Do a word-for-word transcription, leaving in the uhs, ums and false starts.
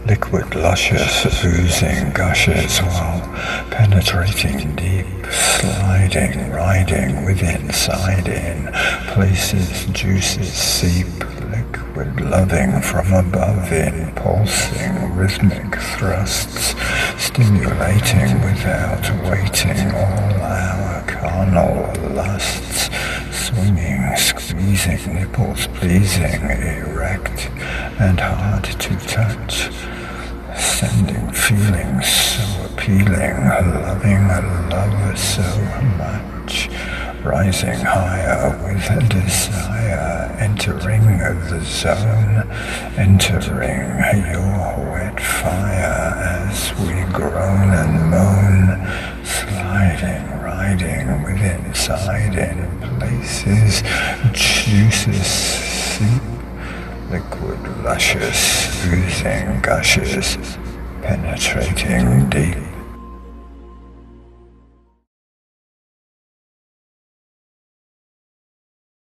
liquid luscious, oozing gushes while penetrating deep, sliding, riding with inside in, places juices seep, liquid loving from above in, pulsing rhythmic thrusts, stimulating without waiting all our carnal lusts, swinging, squeezing, nipples pleasing, erect and hard to touch, sending feelings so appealing, loving love so much, rising higher with desire, entering the zone, entering your wet fire as we groan and moan, sliding, riding with inside in places, juices seep, liquid luscious, oozing gushes, penetrating deep.